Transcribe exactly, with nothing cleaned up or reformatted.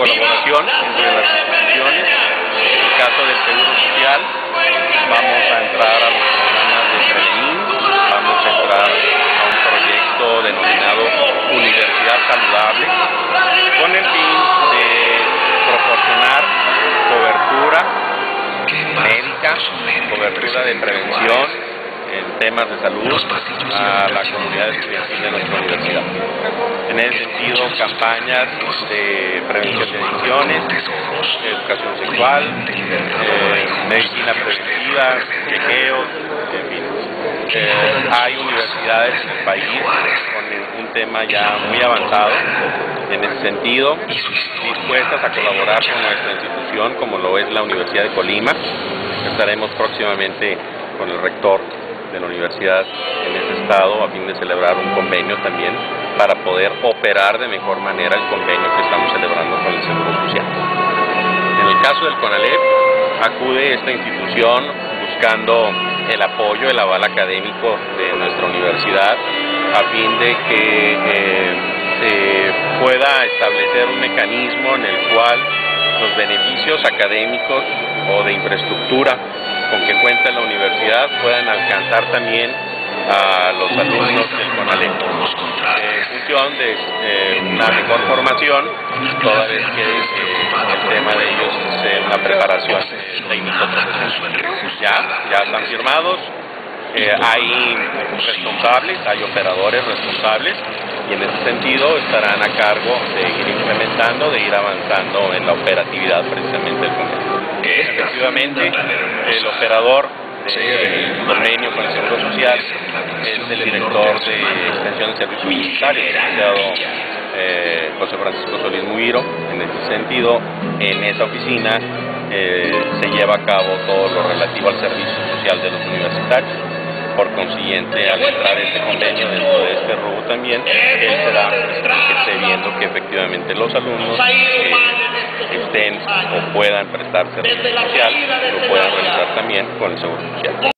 colaboración entre las instituciones. En el caso del Seguro Social, vamos a entrar a los programas de Prevenim, vamos a entrar a un proyecto denominado Universidad Saludable, con el fin de proporcionar cobertura médica, cobertura de prevención en temas de salud a la comunidad estudiantil de nuestra universidad. En ese sentido, campañas de prevención de adicciones, educación sexual, eh, medicina preventiva, chequeos, en fin. Eh, hay universidades en el país con un tema ya muy avanzado en ese sentido, dispuestas a colaborar con nuestra institución, como lo es la Universidad de Colima. Estaremos próximamente con el rector de la universidad en ese estado a fin de celebrar un convenio también para poder operar de mejor manera el convenio que estamos celebrando con el Seguro Social. En el caso del CONALEP, acude esta institución buscando el apoyo, el aval académico de nuestra universidad a fin de que eh, se pueda establecer un mecanismo en el cual los beneficios académicos o de infraestructura con que cuenta la universidad puedan alcanzar también a los alumnos del CONALEP. En función de eh, una mejor formación, toda vez que eh, el tema de ellos es una preparación técnico-profesional. Ya, ya están firmados, eh, hay responsables, hay operadores responsables, y en ese sentido estarán a cargo de ir implementando, de ir avanzando en la operatividad precisamente del convenio. Efectivamente, el operador del convenio con el Seguro Social es el director de Extensión de Servicios Universitarios, el licenciado eh, José Francisco Solís Muiro. En ese sentido, en esa oficina eh, se lleva a cabo todo lo relativo al servicio social de los universitarios. Por consiguiente, al entrar este convenio dentro de este rubro también, él será el que esté viendo que efectivamente los alumnos eh, estén o puedan prestar servicio social, lo puedan realizar también con el Seguro Social.